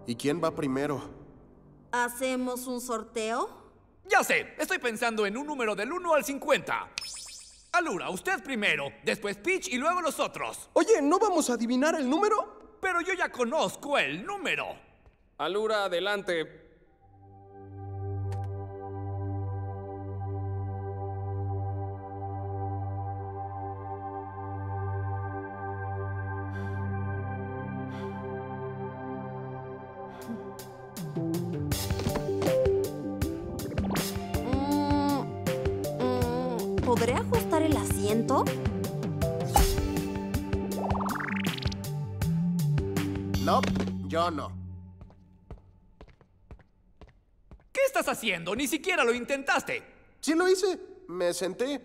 ¿Y quién va primero? ¿Hacemos un sorteo? Ya sé, estoy pensando en un número del 1 al 50. Allura, usted primero, después Peach y luego los otros. Oye, ¿no vamos a adivinar el número? Pero yo ya conozco el número. Allura, adelante. ¿Podré ajustar el asiento? No, yo no. ¿Qué estás haciendo? Ni siquiera lo intentaste. Sí lo hice. Me senté.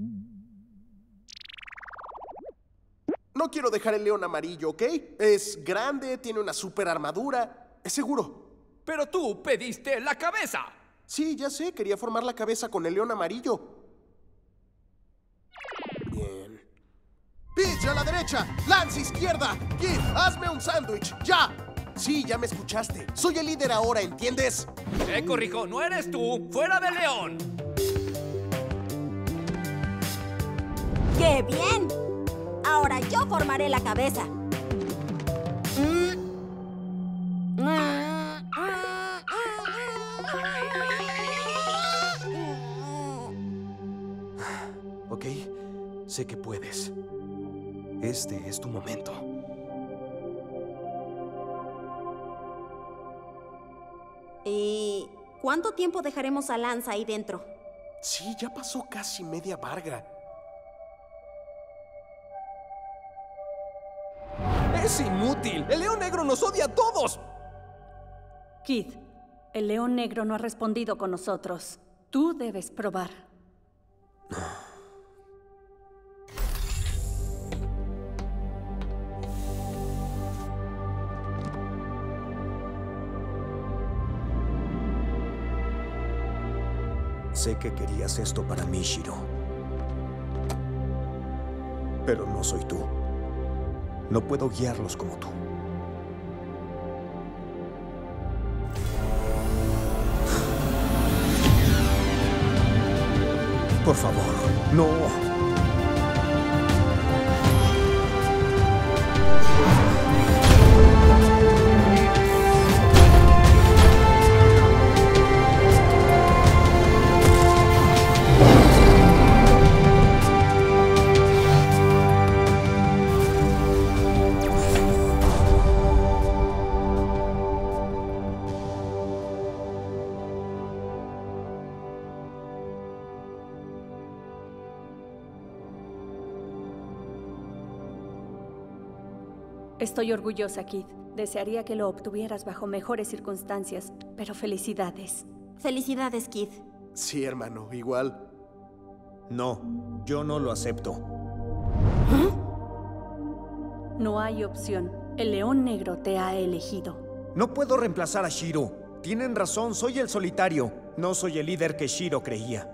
No quiero dejar el león amarillo, ¿ok? Es grande, tiene una super armadura. Es seguro. Pero tú pediste la cabeza. Sí, ya sé. Quería formar la cabeza con el león amarillo. Bien. Peach, a la derecha. Lance, izquierda. Kid, hazme un sándwich. ¡Ya! Sí, ya me escuchaste. Soy el líder ahora, ¿entiendes? Te corrijo, no eres tú. ¡Fuera de León! ¡Qué bien! Ahora yo formaré la cabeza. Ok, sé que puedes. Este es tu momento. ¿Y cuánto tiempo dejaremos a Lance ahí dentro? Sí, ya pasó casi media varga. ¡Es inútil! ¡El león negro nos odia a todos! Kid, el león negro no ha respondido con nosotros. Tú debes probar. Sé que querías esto para mí, Shiro. Pero no soy tú. No puedo guiarlos como tú. Por favor, no. Estoy orgullosa, Kid. Desearía que lo obtuvieras bajo mejores circunstancias, pero felicidades. Felicidades, Kid. Sí, hermano, igual. No, yo no lo acepto. No hay opción. El león negro te ha elegido. No puedo reemplazar a Shiro. Tienen razón, soy el solitario. No soy el líder que Shiro creía.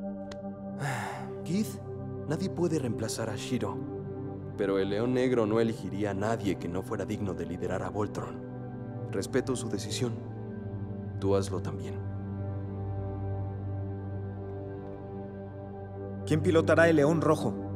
Kid, nadie puede reemplazar a Shiro. Pero el León Negro no elegiría a nadie que no fuera digno de liderar a Voltron. Respeto su decisión. Tú hazlo también. ¿Quién pilotará el León Rojo?